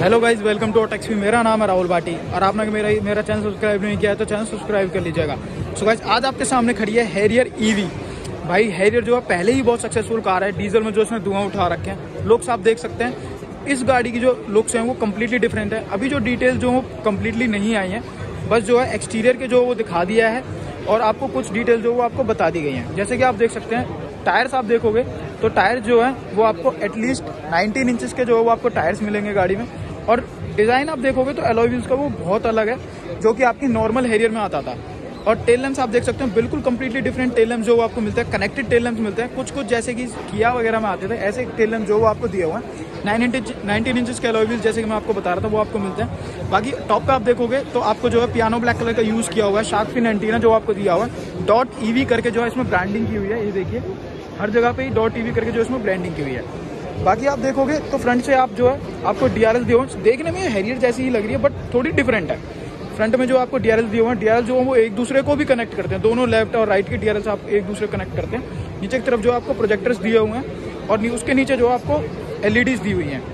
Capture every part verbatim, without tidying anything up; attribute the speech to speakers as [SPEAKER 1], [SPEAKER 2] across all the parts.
[SPEAKER 1] Hello guys, welcome to Taxi. मेरा नाम है राहुल भाटी और आपने मेरा मेरा चैनल सब्सक्राइब नहीं किया है तो चैनल सब्सक्राइब कर लीजिएगा। सो गाइज, आज आपके सामने खड़ी है हैरियर ईवी। भाई हैरियर जो है पहले ही बहुत सक्सेसफुल कार है, डीजल में जो इसने धुआं उठा रखे हैं। लुक्स आप देख सकते हैं, इस गाड़ी की जो लुक्स हैं वो कम्प्लीटली डिफरेंट है। अभी जो डिटेल जो वो कम्प्लीटली नहीं आई है, बस जो है एक्सटीरियर के जो वो दिखा दिया है और आपको कुछ डिटेल जो वो आपको बता दी गई हैं। जैसे कि आप देख सकते हैं, टायर्स आप देखोगे तो टायर जो है वो आपको एटलीस्ट नाइनटीन इंचेस के जो है वो आपको टायर्स मिलेंगे गाड़ी में। और डिज़ाइन आप देखोगे तो अलॉय व्हील्स का वो बहुत अलग है, जो कि आपकी नॉर्मल हैरियर में आता था। और टेल लैंप्स आप देख सकते हैं, बिल्कुल कंप्लीटली डिफरेंट टेल लैंप्स जो वो आपको मिलते हैं। कनेक्टेड टेल लैंप्स मिलते हैं, कुछ कुछ जैसे कि किया वगैरह में आते थे, ऐसे टेल लैंप जो वो आपको दिए हुए हैं। नाइन इंच नाइनटीन इंचेस के अलॉय व्हील्स जैसे कि मैं आपको बता रहा था वो आपको मिलते हैं। बाकी टॉप पे आप देखोगे तो आपको जो है पियानो ब्लैक कलर का यूज़ किया हुआ है। शार्क फिन एंटीना जो आपको दिया हुआ है, डॉट ईवी करके जो है इसमें ब्रांडिंग की हुई है। ये देखिए, हर जगह पे ही डॉट ईवी करके जो इसमें ब्रांडिंग की हुई है। बाकी आप देखोगे तो फ्रंट से आप जो है आपको डीआरएल दिए हुए, देखने में हैरियर जैसी ही लग रही है बट थोड़ी डिफरेंट है। फ्रंट में जो आपको डीआरएल दिए हुए हैं, डीआरएल जो है वो एक दूसरे को भी कनेक्ट करते हैं, दोनों लेफ्ट और राइट के डीआरएल आप एक दूसरे को कनेक्ट करते हैं। नीचे की तरफ जो आपको प्रोजेक्टर्स दिए हुए हैं और उसके नीचे जो आपको एलईडीज दी हुई हैं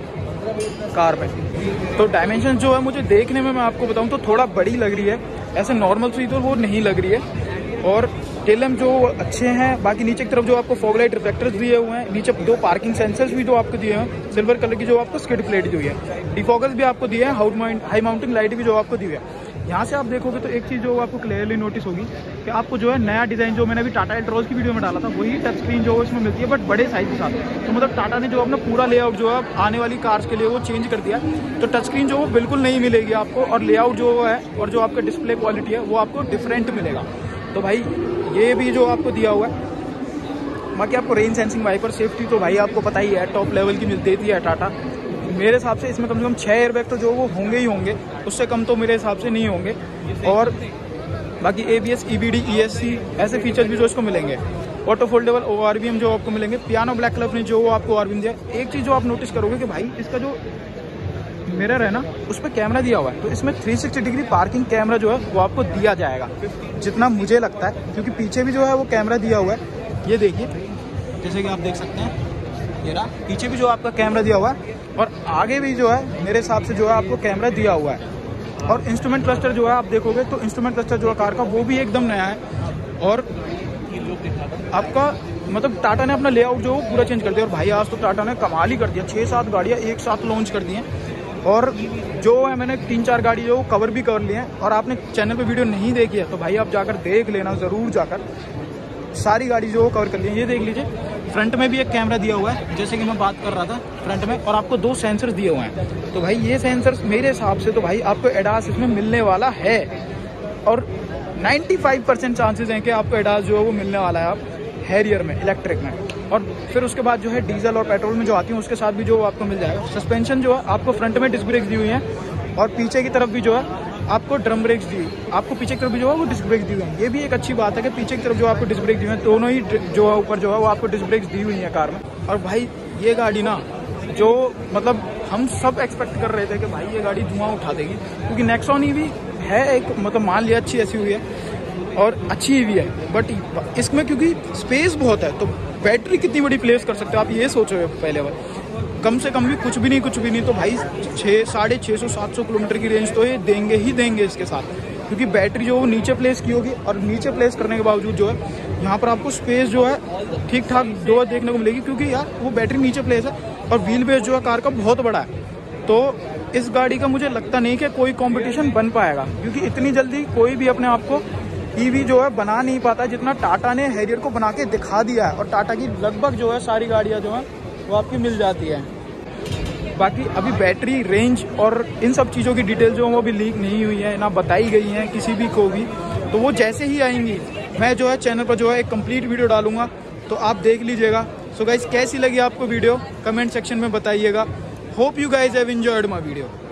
[SPEAKER 1] कार पे। तो डायमेंशन जो है मुझे देखने में, मैं आपको बताऊं तो थोड़ा बड़ी लग रही है, ऐसे नॉर्मल सी तो वो नहीं लग रही है। और टेल लैंप जो अच्छे हैं। बाकी नीचे की तरफ जो आपको फॉग लाइट रिफ्लेक्टर्स दिए हुए हैं, नीचे दो पार्किंग सेंसर्स भी जो आपको दिए हैं, सिल्वर कलर की जो आपको स्किड प्लेट दी हुई है। डिफॉगर्स भी आपको दिए हैं, हाई माउंटिंग लाइट भी जो आपको दी हुई है। यहाँ से आप देखोगे तो एक चीज़ जो आपको क्लियरली नोटिस होगी कि आपको जो है नया डिज़ाइन, जो मैंने अभी टाटा एल्ट्रोज की वीडियो में डाला था, वही टच स्क्रीन जो इसमें मिलती है बट बड़े साइज के साथ। तो मतलब टाटा ने जो अपना पूरा लेआउट जो है आने वाली कार्स के लिए वो चेंज कर दिया। तो टच स्क्रीन जो वो बिल्कुल नहीं मिलेगी आपको, और लेआउट जो है और जो आपका डिस्प्ले क्वालिटी है वो आपको डिफरेंट मिलेगा। तो भाई ये भी जो आपको दिया हुआ है। बाकी आपको रेन सेंसिंग वाइपर सेफ्टी तो भाई आपको पता ही है, टॉप लेवल की मिल देती है टाटा। मेरे हिसाब से इसमें कम से कम छः एयरबैग तो जो वो होंगे ही होंगे, उससे कम तो मेरे हिसाब से नहीं होंगे। और बाकी एबीएस, ईबीडी, ईएससी ऐसे फीचर्स भी जो इसको मिलेंगे। ऑटो फोल्डेबल ओआरवीएम जो आपको मिलेंगे। पियानो ब्लैक कलर ने जो वो आपको ओआरवीएम दिया। एक चीज़ जो आप नोटिस करोगे कि भाई इसका जो मिरर है ना, उस पर कैमरा दिया हुआ है, तो इसमें three sixty degree parking camera जो है वो आपको दिया जाएगा, जितना मुझे लगता है, क्योंकि पीछे भी जो है वो कैमरा दिया हुआ है। ये देखिए, जैसे कि आप देख सकते हैं, ये रहा पीछे भी जो आपका कैमरा दिया हुआ है और आगे भी जो है मेरे हिसाब से जो है आपको कैमरा दिया हुआ है। और इंस्ट्रूमेंट क्लस्टर जो है आप देखोगे तो इंस्ट्रूमेंट क्लस्टर जो है कार का वो भी एकदम नया है। और आपका मतलब टाटा ने अपना लेआउट जो पूरा चेंज कर दिया। और भाई आज तो टाटा ने कमाल ही कर दिया, छः सात गाड़ियाँ एक साथ लॉन्च कर दी हैं। और जो है मैंने तीन चार गाड़ी जो कवर भी कर लिए हैं। और आपने चैनल पे वीडियो नहीं देखी है तो भाई आप जाकर देख लेना, ज़रूर जाकर सारी गाड़ी जो कवर कर ली है। ये देख लीजिए, फ्रंट में भी एक कैमरा दिया हुआ है, जैसे कि मैं बात कर रहा था फ्रंट में, और आपको दो सेंसर्स दिए हुए हैं। तो भाई ये सेंसर्स मेरे हिसाब से तो भाई आपको एडास इसमें मिलने वाला है। और पचानवे परसेंट चांसेस हैं कि आपको एडास जो है वो मिलने वाला है आप हैरियर में, इलेक्ट्रिक में। और फिर उसके बाद जो है डीजल और पेट्रोल में जो आती है उसके साथ भी जो आपको मिल जाएगा। सस्पेंशन जो है आपको फ्रंट में डिस्क ब्रेक्स दी हुई है और पीछे की तरफ भी जो है आपको ड्रम ब्रेक्स दी हुई, आपको पीछे की तरफ भी जो है वो डिस्क ब्रेक्स दी हुई है। ये भी एक अच्छी बात है कि पीछे की तरफ जो आपको डिस्क ब्रेक दी हुई है, दोनों ही जो है ऊपर जो है वो आपको डिस्क ब्रेक्स दी हुई है कार में। और भाई ये गाड़ी ना, जो मतलब हम सब एक्सपेक्ट कर रहे थे कि भाई ये गाड़ी धुआं उठा देगी, क्योंकि नेक्सॉन ईवी है एक, मतलब मान लिया अच्छी ऐसी हुई है और अच्छी ईवी है, बट इसमें क्योंकि स्पेस बहुत है तो बैटरी कितनी बड़ी प्लेस कर सकते हो आप, ये सोचो पहले बार। कम से कम भी कुछ भी नहीं कुछ भी नहीं तो भाई छः साढ़े छः सौ सात सौ किलोमीटर की रेंज तो ये देंगे ही देंगे इसके साथ, क्योंकि बैटरी जो वो नीचे प्लेस की होगी। और नीचे प्लेस करने के बावजूद जो है यहाँ पर आपको स्पेस जो है ठीक ठाक जो देखने को मिलेगी, क्योंकि यार वो बैटरी नीचे प्लेस है और व्हील बेस जो है कार का बहुत बड़ा है। तो इस गाड़ी का मुझे लगता नहीं कि कोई कॉम्पिटिशन बन पाएगा, क्योंकि इतनी जल्दी कोई भी अपने आप को ईवी जो है बना नहीं पाता जितना टाटा ने हैरियर को बना के दिखा दिया है। और टाटा की लगभग जो है सारी गाड़ियाँ जो हैं वो आपकी मिल जाती है। बाकी अभी बैटरी रेंज और इन सब चीज़ों की डिटेल जो है वो अभी लीक नहीं हुई है, ना बताई गई हैं किसी भी को भी। तो वो जैसे ही आएंगी मैं जो है चैनल पर जो है एक कंप्लीट वीडियो डालूंगा, तो आप देख लीजिएगा। सो गाइस, कैसी लगी आपको वीडियो कमेंट सेक्शन में बताइएगा। Hope you guys have enjoyed my video.